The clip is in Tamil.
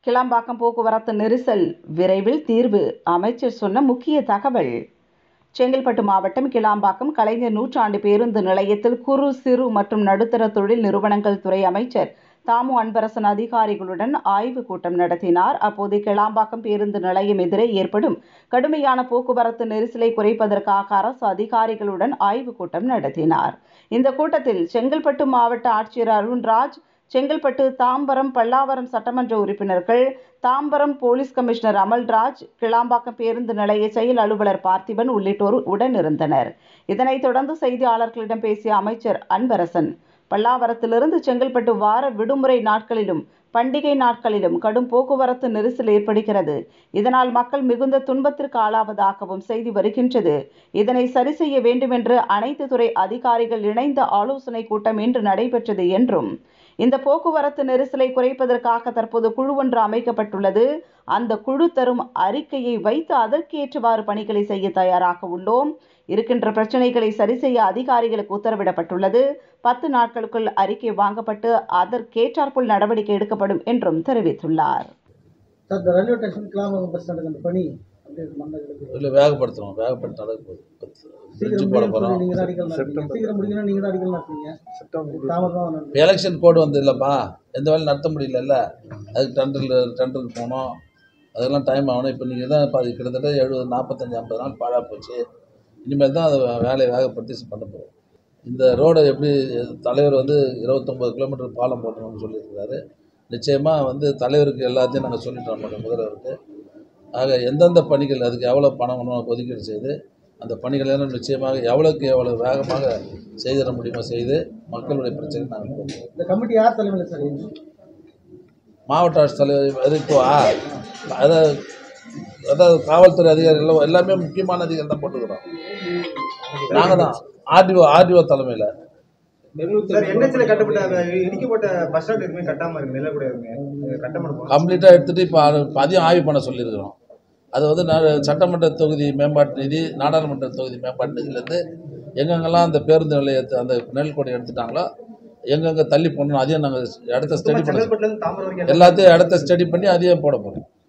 கிளாம்பாக்கம் போக்குவரத்து நெரிசல் விரைவில் தீர்வு அமைச்சர் சொன்ன முக்கிய தகவல். செங்கல்பட்டு மாவட்டம் கிளாம்பாக்கம் கலைஞர் நூற்றாண்டு பேருந்து நிலையத்தில் குறு சிறு மற்றும் நடுத்தர தொழில் நிறுவனங்கள் துறை அமைச்சர் தாமு அன்பரசன் அதிகாரிகளுடன் ஆய்வுக் கூட்டம் நடத்தினார். அப்போது கிளாம்பாக்கம் பேருந்து நிலையம் எதிரே ஏற்படும் கடுமையான போக்குவரத்து நெரிசலை குறைப்பதற்காக அரசு அதிகாரிகளுடன் ஆய்வுக் கூட்டம் நடத்தினார். இந்த கூட்டத்தில் செங்கல்பட்டு மாவட்ட ஆட்சியர் அருண்ராஜ், செங்கல்பட்டு, தாம்பரம், பல்லாவரம் சட்டமன்ற உறுப்பினர்கள், தாம்பரம் போலீஸ் கமிஷனர் அமல்ராஜ், கிளாம்பாக்கம் பேருந்து நிலைய செயல் அலுவலர் பார்த்திபன் உள்ளிட்டோர் உடனிருந்தனர். இதனைத் தொடர்ந்து செய்தியாளர்களிடம் பேசிய அமைச்சர் அன்பரசன், பல்லாவரத்திலிருந்து செங்கல்பட்டு வார விடுமுறை நாட்களிலும் பண்டிகை நாட்களிலும் கடும் போக்குவரத்து நெரிசல் ஏற்படுகிறது. இதனால் மக்கள் மிகுந்த துன்பத்திற்கு ஆளாவதாகவும் செய்தி வருகின்றது. இதனை சரி செய்ய வேண்டுமென்று அனைத்து துறை அதிகாரிகள் இணைந்த ஆலோசனை கூட்டம் இன்று நடைபெற்றது என்றும், இந்த போக்குவரத்து நெரிசலை குறைப்பதற்காக தற்போது குழு ஒன்று அமைக்கப்பட்டுள்ளது. அந்த குழு தரும் அறிக்கையை வைத்து அதற்கேற்றவாறு பணிகளை செய்ய தயாராக உள்ளோம். இருக்கின்ற பிரச்சனைகளை சரி செய்ய அதிகாரிகளுக்கு உத்தரவிடப்பட்டுள்ளது. 10 நாட்களுக்குள் அறிக்கை வாங்கப்பட்டு அதற்கேற்றாற்போல் நடவடிக்கை எடுக்கப்படும் என்றும் தெரிவித்துள்ளார். எலெக்ஷன் கோடு வந்து இல்லைப்பா, எந்த வேலையும் நடத்த முடியல, அதுக்கு டெண்டருக்கு போனோம், அதெல்லாம் டைம் ஆகணும். இப்போ நீங்கள் தான் கிட்டத்தட்ட 70, 45, 50 நாள் பாழாக போச்சு. இனிமேல் தான் அதை வேலையை வேகப்படுத்தி பண்ண போகிறோம். இந்த ரோடை எப்படி தலைவர் வந்து 29 கிலோமீட்டர் பாலம் போட்டணும்னு சொல்லியிருக்காரு. நிச்சயமாக வந்து தலைவருக்கு எல்லாத்தையும் நாங்கள் சொல்லிட்டோம் முதல்வருக்கு. ஆக எந்தெந்த பணிகள் அதுக்கு எவ்வளோ பணம் வேணும் ஒதுக்கீடு செய்து அந்த பணிகளெல்லாம் நிச்சயமாக எவ்வளோக்கு எவ்வளோ வேகமாக செய்திட முடியுமோ செய்து மக்களுடைய பிரச்சனை நாங்கள் போகிறோம். இந்த கமிட்டி யார் தலைமையில் சார்? மாவட்ட ஆட்சித்தலைவர் எதுக்குவா, அதாவது காவல்துறை அதிகாரிகள் எல்லாமே முக்கியமான அதிகாரிகள் தான் போட்டுக்கிறோம். நாங்கள் தான் ஆர்டிஓ தலைமையில் கம்ப்ளீட்டாக எடுத்துகிட்டு இப்போ அதையும் ஆய்வு பண்ண சொல்லியிருக்கிறோம். அது வந்து சட்டமன்ற தொகுதி மேம்பாட்டு நிதி, நாடாளுமன்ற தொகுதி மேம்பாட்டு நிதியிலேருந்து எங்கெங்கெல்லாம் அந்த பேருந்து நிலையத்தை அந்த நெல் கொடை எடுத்துட்டாங்களோ எங்கெங்கே தள்ளி போடணும் அதையும் நாங்கள் இடத்த ஸ்டடி பண்ண எல்லாத்தையும் இடத்த ஸ்டடி பண்ணி அதையும் போட போகிறோம்.